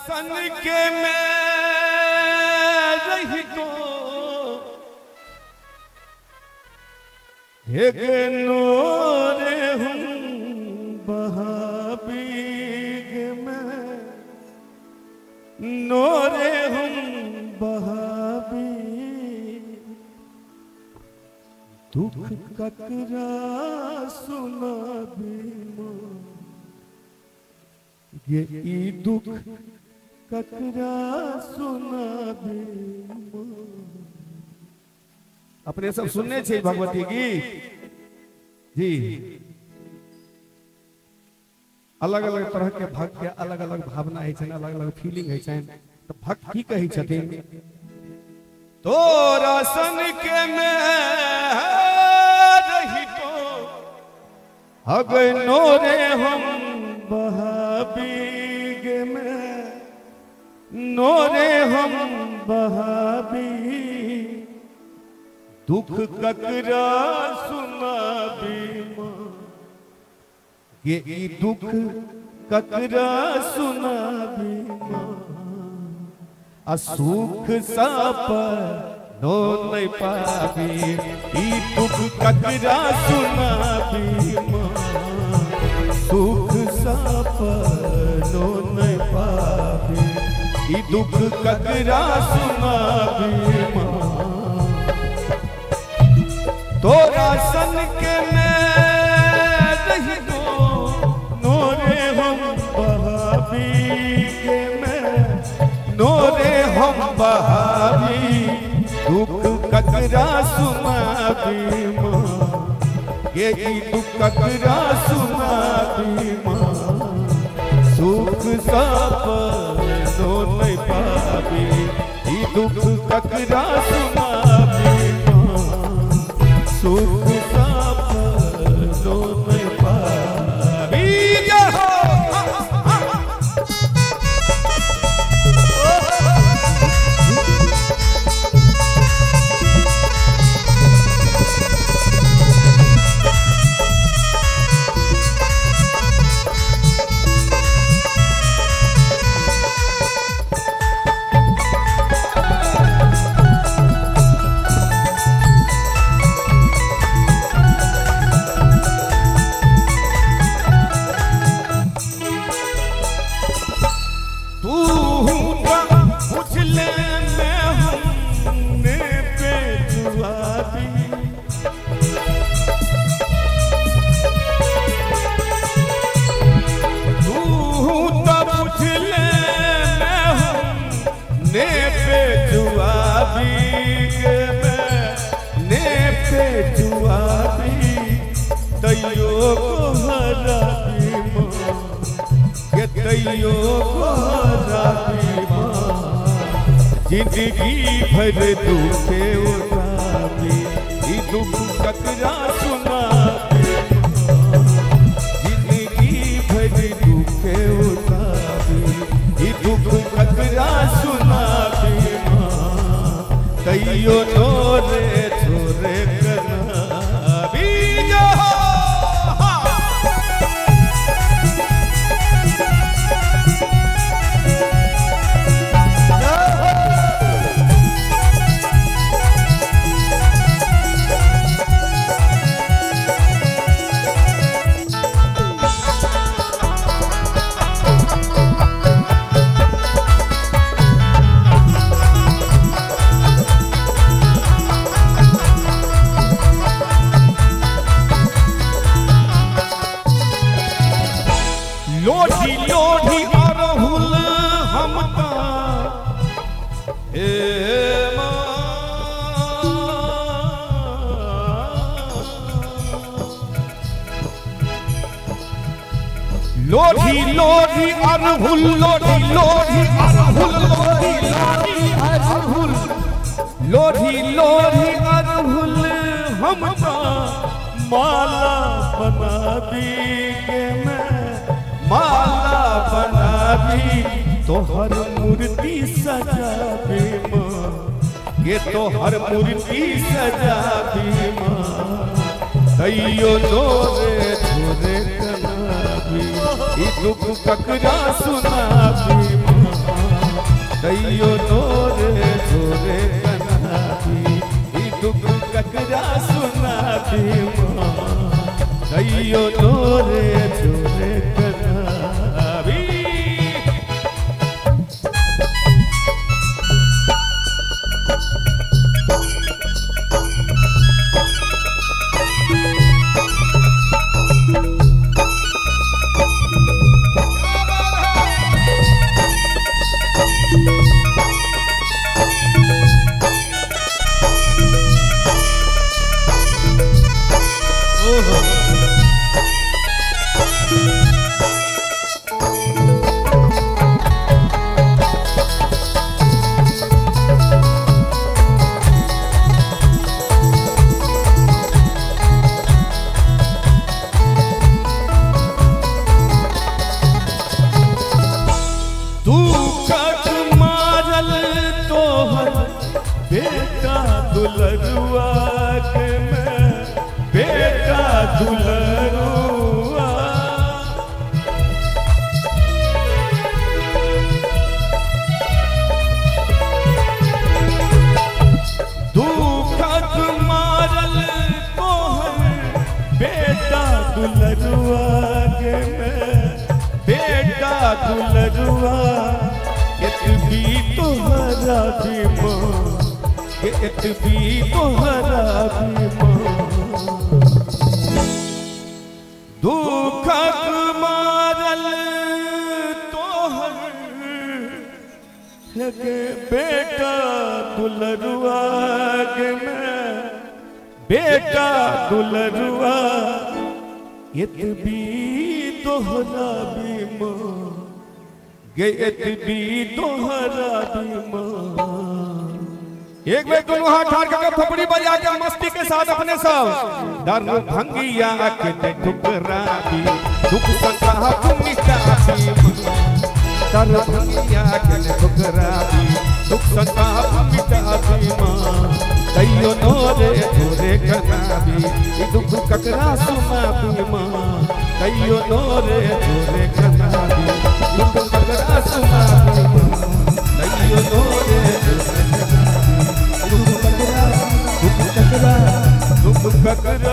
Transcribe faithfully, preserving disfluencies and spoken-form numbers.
सन के मैं रही तो एक नूरे हूँ बहाबीग में, नूरे हूँ बहाबी दुख ककरा सुना बीमा ये ई दुख ककरा सुना बीमा। अपने सब सुनने चाहिए भगवती की जी। अलग अलग तरह के भक्त के अलग अलग भावना है, अलग अलग फीलिंग है। तो भक्त की कही छथिन तोरा सन के में रही तो अगर नोरे हम बहाबीग में, नोरे हम बहाबी दुख ककरा सुना बीमा ये ई दुख ककरा सुना बीमा असुख साप नो नहीं पाबी ई दुख ककरा सुना बीमा सुख साप नो नहीं पाबी ई दुख ककरा सुना बीमा। तोरा सन के मैं रही तो नोरे हम बहाबी के में, नोरे हम बहाबी दुख ककरा सुना बीमा ये दुख ककरा सुना बीमा सुख साप नो नहीं पाबी ई दुख ककरा सुना बीमा सुख साप नो नहीं पाबी। जिंदगी भर दुखे उठाबी ई दुख ककरा सुना जिंदगी भर दुखे उठाबी ई दुख ककरा सुना तैयो नोरे छोरे कनाबी। लोढ़ी लोढ़ी अरहुल हम लोढ़ी लोढ़ी अरहुल लोढ़ी लोढ़ी अरहुल लोढ़ी लोढ़ी अरहुल लोढ़ी लोढ़ी अरहुल हम माला बना दी के मैं माला बना दी तो हर मूर्ति सजा भी माँ ये तो हर मूर्ति सजा भी माँ तैयो नोरे छोरे कना भी दुख ककरा सुना भी माँ बीमा कहियो तोरे छोरे कनाबी। बेटा दुलरुआ के मैं बेटा दुलरुआ दुखत मारल तोहर बेटा दुलरुआ के मैं बेटा दुलरुआ इतनी तोहरा बीमा एक भी तोहरा बीमा दुखक मारल तोहर के बेटा दुलरुआ के मैं बेटा दुलरुआ इत भी तोहरा बीमा इत भी तोहरा बीमा। एक बार दोनों हाथ ठाड़ के थपड़ी बजा के मस्ती के साथ अपने सब डर भंगिया के ठुकरा दी दुख संताप मिटा दी डर भंगिया के ठुकरा दी दुख संताप मिटा दी मां कहियो नोरे छोरे कनाबी दुख ककरा सुना दी मां कहियो नोरे छोरे कनाबी दुख ककरा सुना दी मां कहियो नोरे छोरे दुख ककरा दुख ककरा